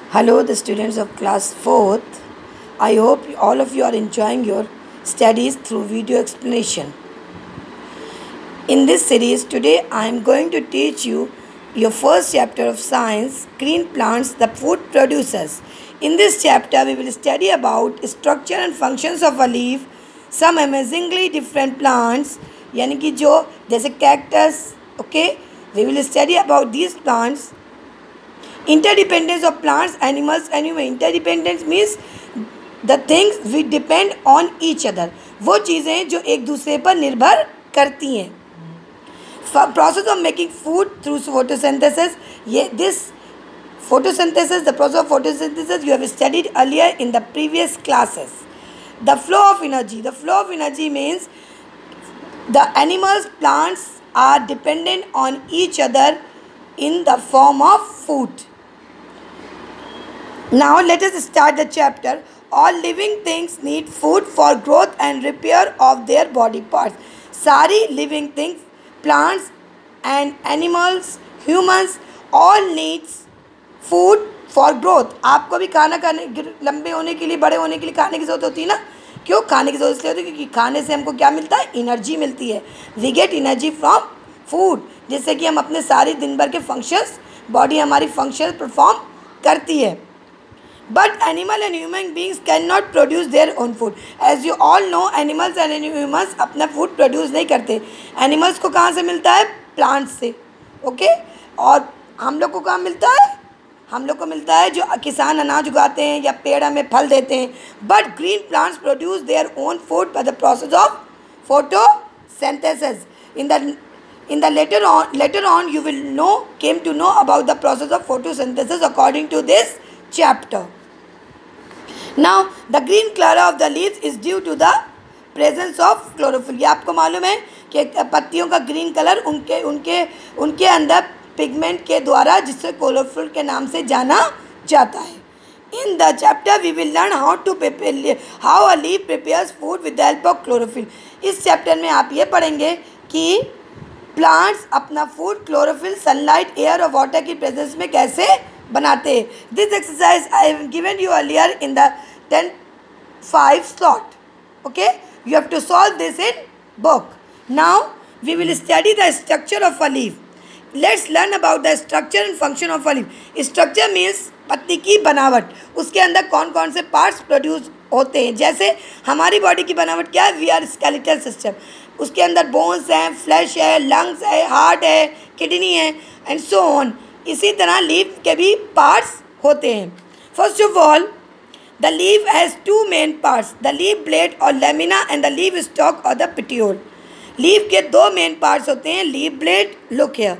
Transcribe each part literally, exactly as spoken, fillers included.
Hello, the students of class fourth. I hope all of you are enjoying your studies through video explanation. In this series, today I am going to teach you your first chapter of science, green plants, the food producers. In this chapter, we will study about structure and functions of a leaf, some amazingly different plants, यानी कि जो जैसे cactus, okay? We will study about these plants. Interdependence of plants, animals and human. Interdependence means the things we depend on each other. वो चीज़ें जो एक दूसरे पर निर्भर करती हैं. Process of making food through photosynthesis. ये this photosynthesis, the process of photosynthesis you have studied earlier in the previous classes. The flow of energy. The flow of energy means the animals, plants are dependent on each other in the form of food. Now let us start the chapter. All living things need food for growth and repair of their body parts. सारी living things, plants and animals, humans, all needs food for growth. आपको भी खाना खाने लंबे होने के लिए, बड़े होने के लिए खाने की ज़रूरत होती है ना. क्यों खाने की ज़रूरत इसलिए होती है क्योंकि खाने से हमको क्या मिलता है, एनर्जी मिलती है. We get energy from food, जिससे कि हम अपने सारे दिन भर के फंक्शंस, बॉडी हमारी फंक्शन परफॉर्म करती है. But animal and human beings cannot produce their own food. As you all know, animals and humans अपना food produce नहीं करते. Animals को कहाँ से मिलता है? Plants से. Okay? और हम लोग को कहाँ मिलता है? हम लोग को मिलता है जो किसान अनाज उगाते हैं या पेड़ हमें फल देते हैं. But green plants produce their own food by the process of photosynthesis. In the in the later on later on you will know came to know about the process of photosynthesis according to this chapter. Now the green color of the leaves is due to the presence of chlorophyll. ये आपको मालूम है कि पत्तियों का green colour उनके उनके उनके अंदर पिगमेंट के द्वारा, जिससे क्लोरोफिल के नाम से जाना जाता है. In the chapter we will learn how to prepare how a leaf prepares food with the help of chlorophyll. इस चैप्टर में आप ये पढ़ेंगे कि प्लांट्स अपना फूड क्लोरोफिल, सनलाइट, एयर और वाटर की प्रेजेंस में कैसे बनाते हैं. This exercise I have given you earlier in the ten five slot. Okay, you have to solve this in book. Now we will study the structure of a leaf. Let's learn about the structure and function of a leaf. Structure means पत्ती की बनावट, उसके अंदर कौन कौन से parts produce होते हैं. जैसे हमारी बॉडी की बनावट क्या है? We are skeletal system. उसके अंदर बोन्स हैं, फ्लैश है, लंग्स है, हार्ट है, किडनी है एंड सो ऑन. इसी तरह लीफ के भी पार्ट्स होते हैं. First of all the leaf has two main parts, the leaf blade और lamina and the leaf stalk और द पेटियोल. लीफ के दो मेन पार्ट्स होते हैं, leaf blade, look here,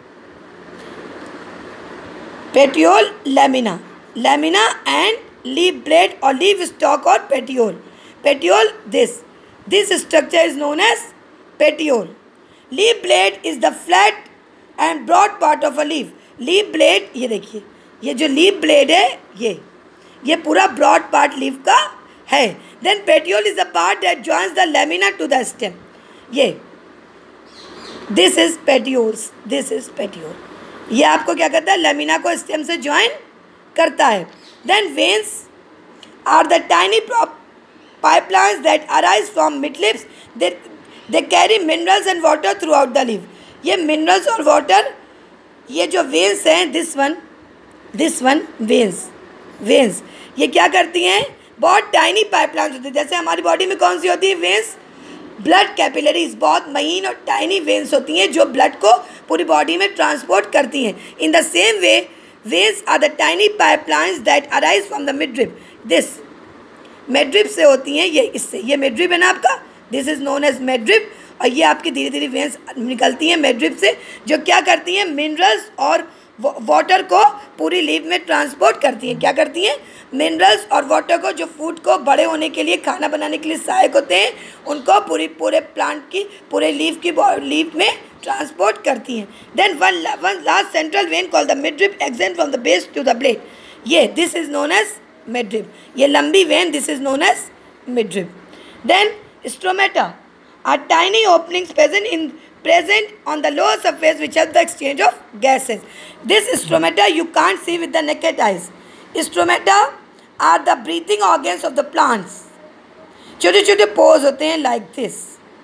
petiole, lamina. Lamina and leaf blade और leaf stalk और petiole. Petiole, this this structure is known as petiole. Leaf blade is the flat and broad part of a leaf. Leaf blade, ये देखिए, ये जो leaf blade है ये ये पूरा ब्रॉड पार्ट लीफ का है. Then petiole is the part that joins the lamina to the stem. ये this is petioles, this is petiole. ये आपको क्या करता है? लेमिना को स्टेम से ज्वाइन करता है. Then veins are the tiny pipelines that arise from midribs. They they carry minerals and water throughout the leaf. ये मिनरल्स और वाटर, ये जो वेन्स हैं, this one this one veins veins ये क्या करती हैं? बहुत टाइनी पाइपलाइंस होती है. जैसे हमारी बॉडी में कौन सी होती है? वेन्स. ब्लड कैपिलरीज बहुत महीन और टाइनी वेन्स होती हैं जो ब्लड को पूरी बॉडी में ट्रांसपोर्ट करती हैं. In the same way veins are the tiny pipelines that arise from the midrib. This midrib से होती हैं, ये इससे, ये मिडरिप है ना आपका, this is known as midrib. और ये आपकी धीरे धीरे वेन्स निकलती हैं मिडरिप से, जो क्या करती हैं? मिनरल्स और वाटर को पूरी लीफ में ट्रांसपोर्ट करती हैं. क्या करती हैं? मिनरल्स और वाटर को, जो फूड को बड़े होने के लिए, खाना बनाने के लिए सहायक होते हैं, उनको पूरी पूरे प्लांट की, पूरे लीफ की लीफ में ट्रांसपोर्ट करती हैं. Then one one last central vein call the midrib extend from the base to the blade. ये this is known as midrib. ये लंबी vein, this is known as midrib. Then stomata are tiny openings present in present on the lower surface which help the exchange of gases. This stromata you can't see with the naked eyes. Stomata are the breathing organs of the plants. छोटे छोटे pores होते हैं like this,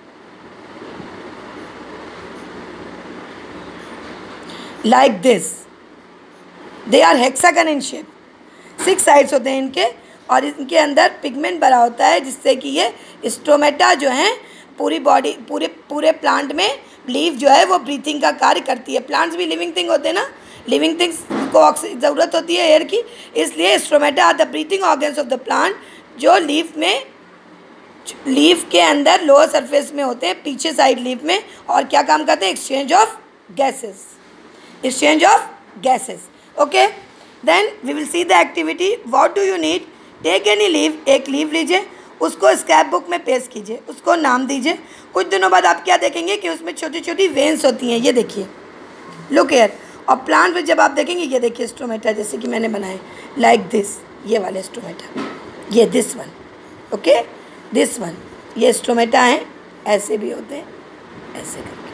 like this, they are hexagon in shape, six sides होते हैं इनके, और इनके अंदर पिगमेंट भरा होता है जिससे कि ये स्ट्रोमेटा जो है पूरी बॉडी पूरे पूरे प्लांट में लीफ जो है वो ब्रीथिंग का कार्य करती है। प्लांट्स भी लिविंग थिंग होते हैं ना, लिविंग थिंग्स को ऑक्सीजन ज़रूरत होती है एयर की, इसलिए stomata are the breathing organs of the plant, जो लीफ में लीफ के अंदर लोअर सरफेस में होते हैं, पीछे साइड लीफ में, और क्या काम करते हैं? Exchange of gases, exchange of gases. Okay, then we will see the activity. What do you need? Take any leave, एक लीव लीजिए, उसको स्क्रैप बुक में पेस्ट कीजिए, उसको नाम दीजिए। कुछ दिनों बाद आप क्या देखेंगे कि उसमें छोटी छोटी वेन्स होती हैं, ये देखिए, लुक हियर। और प्लांट में जब आप देखेंगे, ये देखिए स्ट्रोमेटा जैसे कि मैंने बनाए लाइक दिस, ये वाले स्ट्रोमेटा, ये this one, okay, this one, ये स्ट्रोमेटा हैं, ऐसे भी होते हैं, ऐसे करके,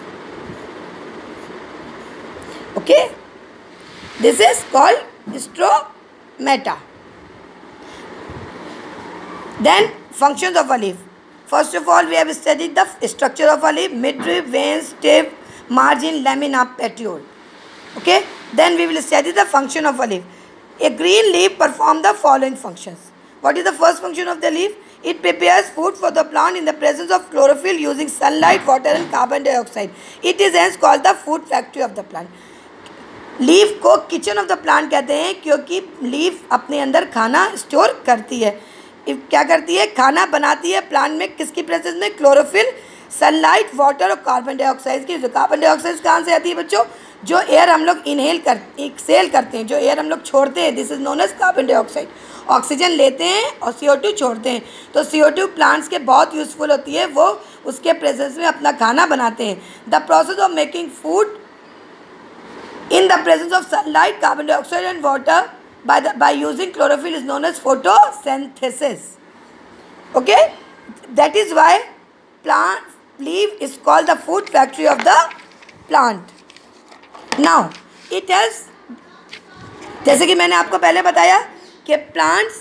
okay, this is called stomata. Then functions of a leaf. First of all, we have studied the structure of a leaf: midrib, veins, tip, margin, lamina, petiole. Okay. Then we will study the function of a leaf. A green leaf performs the following functions. What is the first function of the leaf? It prepares food for the plant in the presence of chlorophyll using sunlight, water, and carbon dioxide. It is hence called the food factory of the plant. Leaf को kitchen of the plant कहते हैं क्योंकि leaf अपने अंदर खाना store करती है। क्या करती है? खाना बनाती है प्लांट में, किसकी प्रेजेंस में? क्लोरोफिल, सनलाइट, वाटर और कार्बन डाइऑक्साइड की। कार्बन डाइऑक्साइड कहाँ से आती है बच्चों? जो एयर हम लोग इनहेल कर एक्सेल करते हैं, जो एयर हम लोग छोड़ते हैं, this is known as carbon dioxide. Oxygen लेते हैं और सी ओ टू छोड़ते हैं, तो सी ओ टू प्लांट्स के बहुत यूजफुल होती है, वो उसके प्रेजेंस में अपना खाना बनाते हैं। The process of making food in the presence of sunlight, carbon dioxide and water by the by using chlorophyll is known as photosynthesis. Okay, that is why plant leaf is called the food factory of the plant. Now it has, जैसे कि मैंने आपको पहले बताया कि plants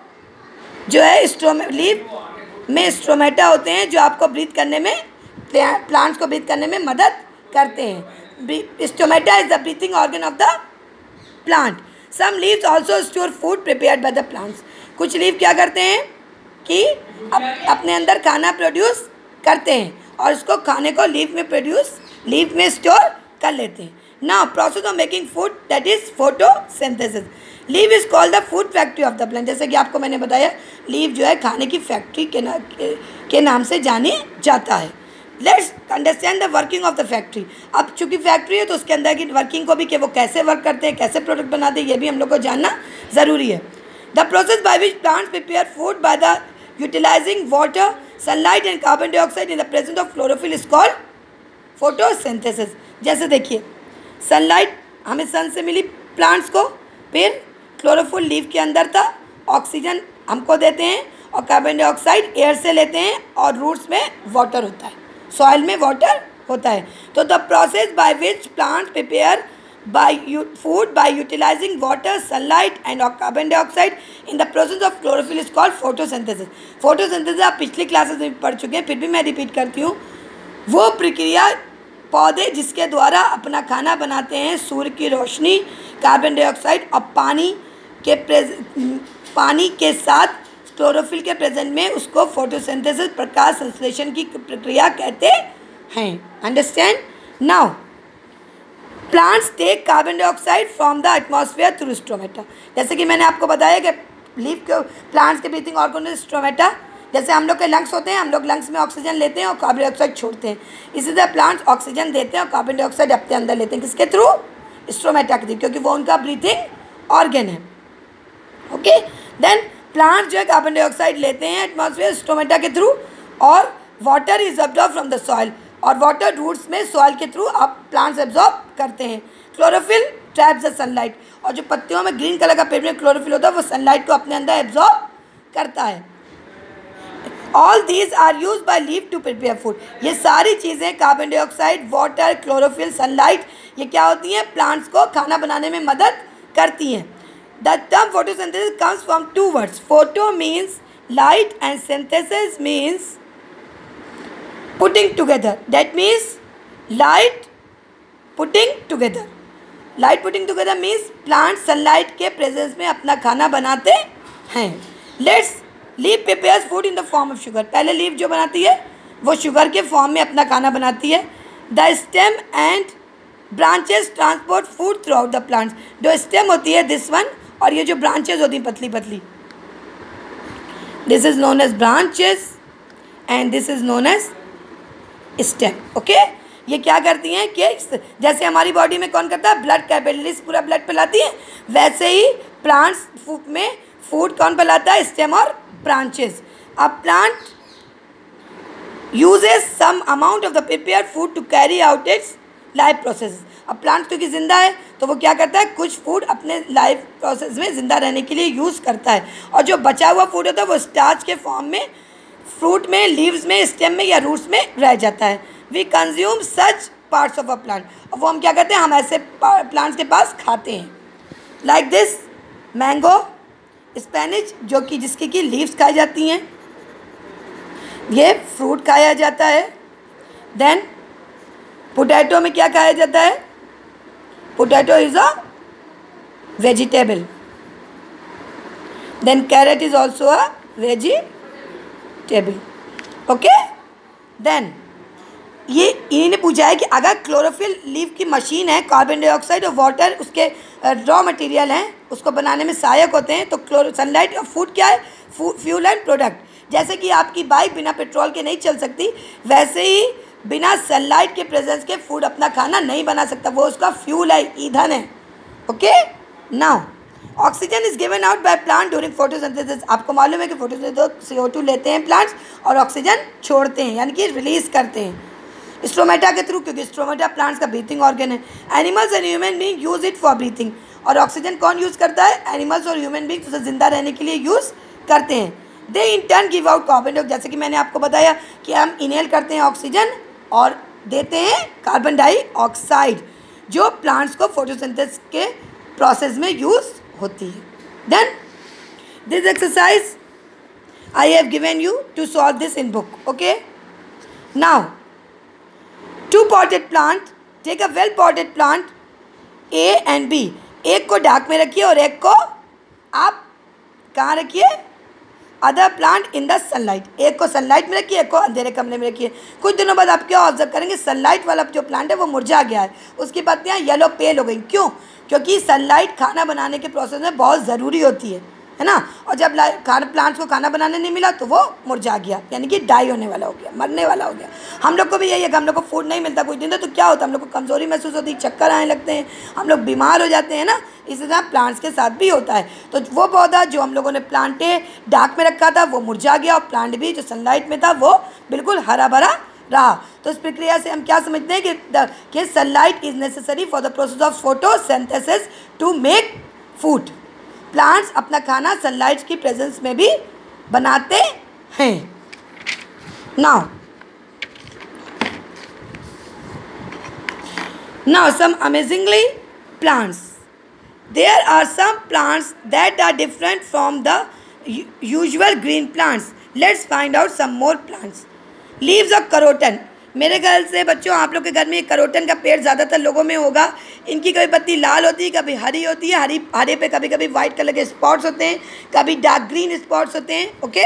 जो है स्ट्रोमे leaf में स्ट्रोमेटा होते हैं जो आपको ब्रीथ करने में, प्लांट्स को ब्रीथ करने में मदद करते हैं। Stomata is the breathing organ of the plant. Some leaves also store food prepared by the plants. कुछ लीफ क्या करते हैं कि अप, अपने अंदर खाना प्रोड्यूस करते हैं और उसको खाने को लीफ में प्रोड्यूस लीफ में स्टोर कर लेते हैं। Now process of making food, that is photosynthesis. Leaf is called the food factory of the plant. जैसे कि आपको मैंने बताया, लीफ जो है खाने की फैक्ट्री के, ना, के, के नाम से जाने जाता है। Let's understand the working of the factory. अब चूँकि फैक्ट्री है तो उसके अंदर की वर्किंग को भी, कि वो कैसे वर्क करते हैं, कैसे प्रोडक्ट बनाते हैं, ये भी हम लोग को जानना ज़रूरी है। The process by which plants prepare food by the utilising water, sunlight and carbon dioxide in the presence of chlorophyll is called photosynthesis. जैसे देखिए, सनलाइट हमें सन से मिली प्लांट्स को, फिर क्लोरोफिल लीफ के अंदर था, ऑक्सीजन हमको देते हैं, और कार्बन डाइऑक्साइड एयर से लेते हैं, और रूट्स में वाटर होता है, सॉइल में वाटर होता है। तो the process by which plant prepare by food by utilising water, sunlight and carbon dioxide in the process of chlorophyll is called photosynthesis. Photosynthesis आप पिछली क्लासेस में पढ़ चुके हैं, फिर भी मैं रिपीट करती हूँ। वो प्रक्रिया पौधे जिसके द्वारा अपना खाना बनाते हैं, सूर्य की रोशनी, कार्बन डाइऑक्साइड और पानी के पानी के साथ क्लोरोफिल के प्रेजेंट में, उसको फोटोसिंथेसिस, प्रकाश संश्लेषण की प्रक्रिया कहते हैं। Understand? Now plants take carbon dioxide from the atmosphere through stomata. जैसे कि मैंने आपको बताया कि लीफ के प्लांट्स के ब्रीथिंग ऑर्गन स्ट्रोमेटा। जैसे हम लोग के लंग्स होते हैं, हम लोग लंग्स में ऑक्सीजन लेते हैं और कार्बन डाइऑक्साइड छोड़ते हैं, इसी तरह प्लांट्स ऑक्सीजन देते हैं और कार्बन डाइऑक्साइड अपने अंदर लेते हैं। किसके थ्रू? स्ट्रोमेटा के थ्रू, क्योंकि वो उनका ब्रीथिंग ऑर्गन है। ओके, देन प्लांट जो है कार्बन डाइऑक्साइड लेते हैं एटमॉस्फेयर स्ट्रोमेटा के थ्रू, और water is absorb from the soil, और वाटर रूट्स में सॉइल के थ्रू आप प्लांट्स एब्जॉर्ब करते हैं। क्लोरोफिल ट्रैप्स द सनलाइट, और जो पत्तियों में ग्रीन कलर का पेपर में क्लोरोफिल होता है, वो सनलाइट को अपने अंदर एब्जॉर्ब करता है। All these are use by leaf to prepare food. ये सारी चीज़ें, carbon dioxide, water, chlorophyll, sunlight, ये क्या होती हैं? प्लांट्स को खाना बनाने में मदद करती हैं। The term photosynthesis comes from two words. Photo means light and synthesis means putting together. That means light putting together. Light putting together means plant sunlight के presence में अपना खाना बनाते हैं. Let's leaf prepares food in the form of sugar. पहले leaf जो बनाती है वो शुगर के फॉर्म में अपना खाना बनाती है. The stem and branches transport food throughout the plants. जो stem होती है this one, और ये जो branches होती हैं पतली पतली, this is known as branches and this is known as stem. Okay okay? ये क्या करती हैं कि जैसे हमारी बॉडी में कौन करता है, ब्लड कैपिलरीज पूरा ब्लड फैलाती है, वैसे ही प्लांट्स में फूड कौन फैलाता है, स्टेम और ब्रांचेस. अब plant uses some amount of the prepared food to carry out its life process. अब प्लांट क्योंकि ज़िंदा है तो वो क्या करता है, कुछ फूड अपने लाइफ प्रोसेस में ज़िंदा रहने के लिए यूज़ करता है, और जो बचा हुआ फूड होता है वो स्टार्च के फॉर्म में फ्रूट में, लीव्स में, स्टेम में या रूट्स में रह जाता है. We consume such parts of a plant. और वो हम क्या करते हैं, हम ऐसे प्लांट्स के पास खाते हैं. लाइक दिस मैंगो, स्पेनिच जो कि जिसकी की लीव्स खाई जाती हैं, ये फ्रूट खाया जाता है. देन पोटैटो में क्या खाया जाता है, potato is a vegetable. Then carrot is also a vegetable. Okay. Then ये इन्होंने पूछा है कि अगर क्लोरोफिल लीफ की मशीन है, कार्बन डाइऑक्साइड और वाटर उसके रॉ मटेरियल हैं, उसको बनाने में सहायक होते हैं, तो क्लोरो सनलाइट और फूड क्या है, फ्यूल एंड प्रोडक्ट. जैसे कि आपकी बाइक बिना पेट्रोल के नहीं चल सकती, वैसे ही बिना सनलाइट के प्रेजेंस के फूड अपना खाना नहीं बना सकता, वो उसका फ्यूल है, ईंधन है. Okay. Now oxygen is given out by plant during photosynthesis. आपको मालूम है कि फोटोसिंथेसिस सी ओ टू लेते हैं प्लांट्स और ऑक्सीजन छोड़ते हैं, यानी कि रिलीज करते हैं स्ट्रोमेटा के थ्रू, क्योंकि स्ट्रोमेटा प्लांट्स का ब्रीथिंग ऑर्गन है. Animals and human being use it for breathing. और ऑक्सीजन कौन यूज़ करता है, एनिमल्स और ह्यूमन बीइंग्स उसे जिंदा रहने के लिए यूज़ करते हैं. They in turn give out carbon dioxide. जैसे कि मैंने आपको बताया कि हम इनहेल करते हैं ऑक्सीजन और देते हैं कार्बन डाइऑक्साइड, जो प्लांट्स को फोटोसिंथेसिस के प्रोसेस में यूज़ होती है. Then this exercise I have given you to solve this in book. Okay. Now two potted plant, take a well potted plant A and B. एक को dark में रखिए और एक को आप कहाँ रखिए, other plant in the sunlight. एक को सनलाइट में रखिए, एक को अंधेरे कमरे में रखिए. कुछ दिनों बाद आप क्या ऑब्जर्व करेंगे, सनलाइट वाला जो प्लांट है वो मुरझा गया है, उसकी पत्तियाँ येलो पेल हो गई. क्यों? क्योंकि सनलाइट खाना बनाने के प्रोसेस में बहुत ज़रूरी होती है है ना. और जब खाना प्लांट्स को खाना बनाने नहीं मिला तो वो मुरझा गया, यानी कि डाई होने वाला हो गया, मरने वाला हो गया. हम लोग को भी यही है कि हम लोग को फूड नहीं मिलता कुछ दिन तो क्या होता है, हम लोग को कमज़ोरी महसूस होती है, चक्कर आने लगते हैं, हम लोग बीमार हो जाते हैं ना. इसी तरह प्लांट्स के साथ भी होता है. तो वो पौधा जो हम लोगों ने प्लांटे डार्क में रखा था वो मुरझा गया, और प्लांट भी जो सनलाइट में था वो बिल्कुल हरा भरा रहा. तो इस प्रक्रिया से हम क्या समझते हैं कि कि sunlight is necessary for the process of photosynthesis to make food. Plants अपना खाना सनलाइट की प्रेजेंस में भी बनाते हैं. Now now some amazingly plants. There are some plants that are different from the usual green plants. Let's find out some more plants. Leaves of croton. मेरे ख्याल से बच्चों आप लोग के घर में करोटन का पेड़ ज़्यादातर लोगों में होगा. इनकी कभी पत्ती लाल होती है, कभी हरी होती है. हरी हरे पे कभी कभी वाइट कलर के स्पॉट्स होते हैं, कभी डार्क ग्रीन स्पॉट्स होते हैं. Okay.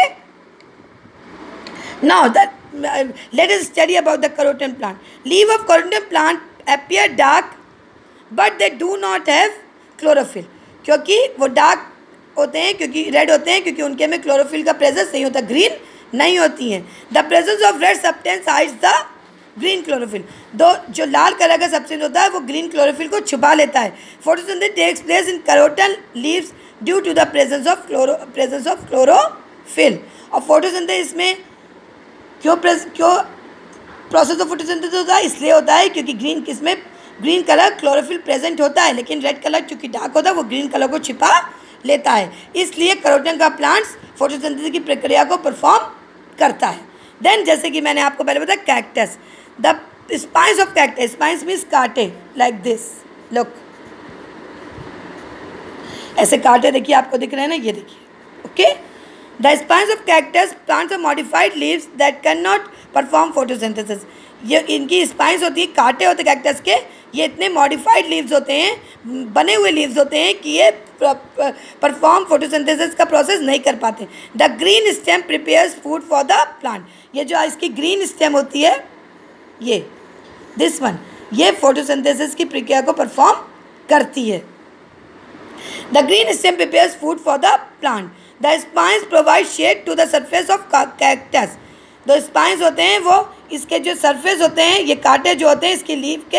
Now that let us study about the croton plant. Leave of croton plant appear dark but they do not have chlorophyll. क्योंकि वो डार्क होते हैं, क्योंकि रेड होते हैं, क्योंकि उनके में क्लोरोफिल का प्रेजेंस नहीं होता, ग्रीन नहीं होती हैं. The presence of red substance hides the green chlorophyll. दो जो लाल कलर का सब्सटेंस होता है वो ग्रीन क्लोरोफिल को छुपा लेता है. Photosynthesis takes place in croton leaves due to the presence of chloro presence of chlorophyll. और फोटोसिंथेसिस में क्यों क्यों प्रोसेस ऑफ फोटोसिंथेसिस होता है, इसलिए होता है क्योंकि ग्रीन किसमें ग्रीन कलर क्लोरोफिल प्रेजेंट होता है, लेकिन रेड कलर चूँकि डार्क होता है वो ग्रीन कलर को छिपा लेता है. इसलिए करोटन का प्लांट्स फोटोसिंथेसिस की प्रक्रिया को परफॉर्म करता है. देन जैसे कि मैंने आपको पहले बताया cactus. The spines of cactus, spines means कांटे, लाइक दिस. लुक, ऐसे कांटे देखिए आपको दिख रहे हैं ना, ये देखिए, okay. The spines of cactus plants of modified leaves that can not perform photosynthesis. ये इनकी स्पाइन्स होती है, कांटे होते हैं कैक्टस के, ये इतने मॉडिफाइड लीव्स होते हैं, बने हुए लीव्स होते हैं कि ये परफॉर्म फोटोसिंथेसिस का प्रोसेस नहीं कर पाते। The green stem prepares food for the plant. ये जो इसकी ग्रीन स्टेम होती है, ये दिस वन, ये फोटोसिंथेसिस की प्रक्रिया को परफॉर्म करती है। The green stem prepares food for the plant. The spines provide shade to the surface of cactus. दो स्पाइन्स होते हैं, वो इसके जो सरफेस होते हैं, ये कांटे जो होते हैं इसकी लीफ के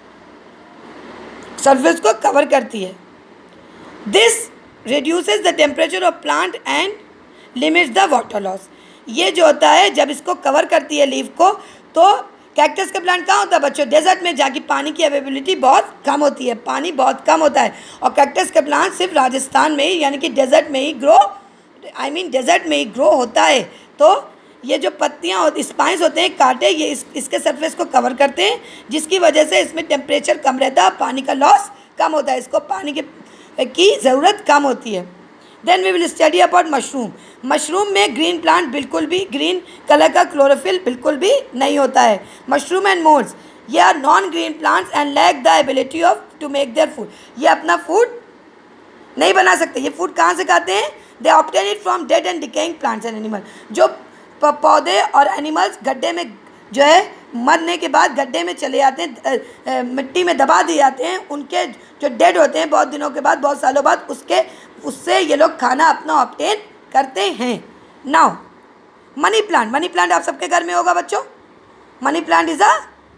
सरफेस को कवर करती है। This reduces the temperature of plant and limits the water loss. ये जो होता है जब इसको कवर करती है लीफ को, तो कैक्टस का प्लांट कहाँ होता है बच्चों? डेजर्ट में, जहाँ की पानी की अवेलेबिलिटी बहुत कम होती है, पानी बहुत कम होता है। और कैक्टस का प्लांट सिर्फ राजस्थान में ही, यानी कि डेजर्ट में ही ग्रो आई मीन डेजर्ट में ही ग्रो होता है। तो ये जो पत्तियाँ और स्पाइन्स होते हैं, कांटे, ये इस इसके सरफेस को कवर करते हैं, जिसकी वजह से इसमें टेम्परेचर कम रहता है, पानी का लॉस कम होता है, इसको पानी के की ज़रूरत कम होती है। Then we will study about mushroom. Mushroom में ग्रीन प्लांट बिल्कुल भी, ग्रीन कलर का क्लोरोफिल बिल्कुल भी नहीं होता है। मशरूम एंड मोल्ड्स, ये are non green plants and lack the ability of to make their food. ये अपना फूड नहीं बना सकते। ये फूड कहाँ से खाते हैं? They obtain it from dead and decaying plants and animal. जो पौधे और एनिमल्स गड्ढे में जो है मरने के बाद गड्ढे में चले जाते हैं, मिट्टी में दबा दिए जाते हैं, उनके जो डेड होते हैं बहुत दिनों के बाद, बहुत सालों बाद, उसके उससे ये लोग खाना अपना ऑब्टेन करते हैं। Now money plant. Money plant आप सबके घर में होगा बच्चों। Money plant is a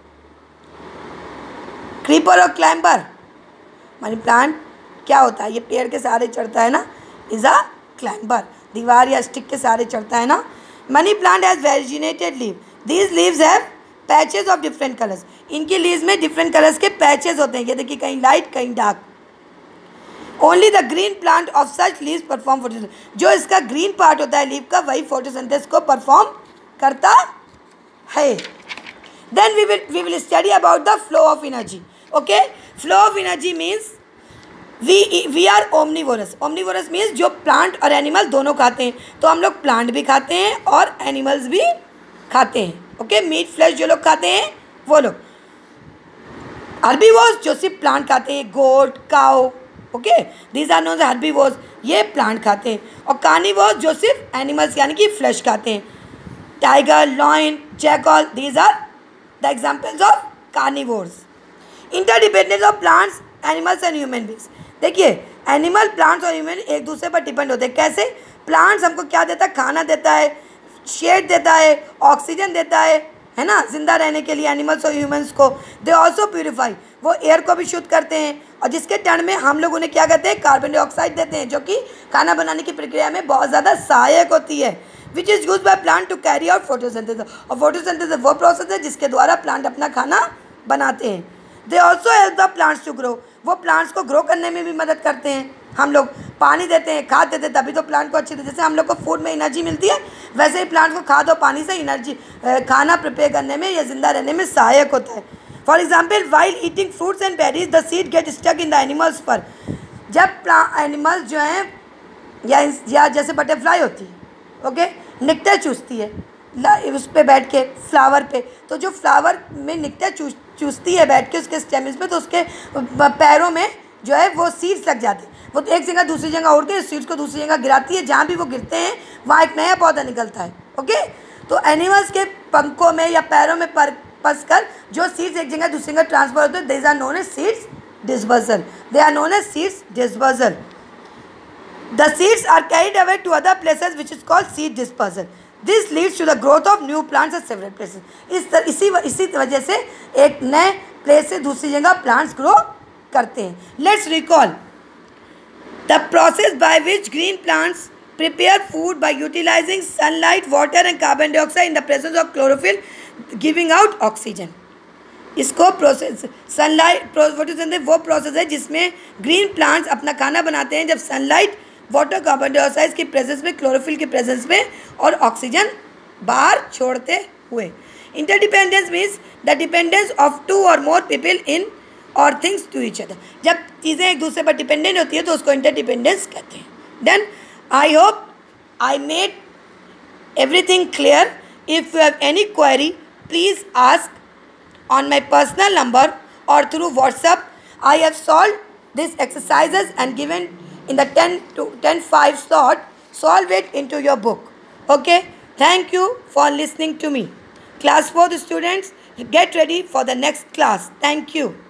creeper और क्लाइंबर। मनी प्लांट क्या होता है? ये पेड़ के सहारे चढ़ता है ना, इज अ क्लाइंबर। दीवार या स्टिक के सहारे चढ़ता है ना। मनी प्लांट हैज़ वेजिनेटेड leave. These leaves have patches of different colours. इनकी लीव्स में डिफरेंट कलर्स के पैचेज होते हैं, ये देखिए, कहीं लाइट कहीं dark. Only the green plant of such leaves perform photosynthesis. जो इसका ग्रीन पार्ट होता है लीव का, वही फोटोसिंथेसिस को परफॉर्म करता है। Then we will we will study about the flow of energy. Okay, flow of energy means we we are omnivorous. Omnivorous means जो प्लांट और एनिमल दोनों खाते हैं। तो हम लोग प्लांट भी खाते हैं और एनिमल्स भी खाते हैं। ओके, मीट फ्लैश जो लोग खाते हैं वो लोग। हर्बीवोर्स जो सिर्फ प्लांट खाते हैं, goat, cow, okay, these are known as herbivores, ये प्लांट खाते हैं। और कार्निवोर्स जो सिर्फ एनिमल्स यानी कि फ्लैश खाते हैं। Tiger, lion, jackal, these are the examples of carnivores. Interdependence of plants, animals and human beings. देखिए, एनिमल, प्लांट्स और ह्यूमन एक दूसरे पर डिपेंड होते हैं। कैसे? प्लांट्स हमको क्या देता है? खाना देता है, शेड देता है, ऑक्सीजन देता है, है ना, जिंदा रहने के लिए एनिमल्स और ह्यूमंस को। दे ऑल्सो प्यूरिफाई, वो एयर को भी शुद्ध करते हैं। और जिसके टर्न में हम लोग उन्हें क्या कहते हैं? कार्बन डाइऑक्साइड देते हैं, जो कि खाना बनाने की प्रक्रिया में बहुत ज़्यादा सहायक होती है। Which is use by plant to carry out photosynthesis. और फोटोसिंथेसिस वो प्रोसेस है जिसके द्वारा प्लांट अपना खाना बनाते हैं। They also help the plants to grow. वो प्लांट्स को ग्रो करने में भी मदद करते हैं। हम लोग पानी देते हैं, खाद देते हैं, तभी तो प्लांट को अच्छी तरह, जैसे हम लोग को फूड में एनर्जी मिलती है, वैसे ही प्लांट को खाद और पानी से एनर्जी, खाना प्रिपेयर करने में या जिंदा रहने में सहायक होता है। For example, while eating fruits and berries the seed get stuck in the animals fur. जब एनिमल्स जो हैं या या जैसे बटरफ्लाई होती है, ओके, नेक्टर चूसती है उस पर बैठ के फ्लावर पे, तो जो फ्लावर में नेक्टर चूस चूसती है बैठ के उसके स्टेम्स पे, तो उसके पैरों में जो है वो सीड्स लग जाते हैं। वो एक जगह दूसरी जगह उड़ के सीड्स को दूसरी जगह गिराती है, जहाँ भी वो गिरते हैं वहाँ एक नया पौधा निकलता है। ओके, तो एनिमल्स के पंखों में या पैरों में पर फंस कर जो सीड्स एक जगह दूसरी जगह ट्रांसफर होते हैं, they are known as seeds dispersal. They are known as seeds dispersal. The seeds are carried away to other places which is called seed dispersal. This leads to the growth of new plants at several places. इस तरह इसी इसी वजह से एक नए place से दूसरी जगह प्लांट्स ग्रो करते हैं। Let's recall the process by which green plants prepare food by utilising sunlight, water and carbon dioxide in the presence of chlorophyll giving out oxygen. इसको प्रोसेस सनलाइट फोटोसिंथेसिस वो process है जिसमें green plants अपना खाना बनाते हैं जब sunlight, water, carbon dioxide की प्रेजेंस में, क्लोरोफिल की प्रेजेंस में और ऑक्सीजन बाहर छोड़ते हुए। Interdependence means the dependence of two or more people in और थिंग्स टू ईच अदर. जब चीज़ें एक दूसरे पर डिपेंडेंट होती है तो उसको इंटरडिपेंडेंस कहते हैं. Then I hope I made everything clear. If you have any query, please ask on my personal number or through WhatsApp. I have solved these exercises and given in the ten to ten five slot. Solve it into your book. Okay. Thank you for listening to me. Class fourth students, get ready for the next class. Thank you.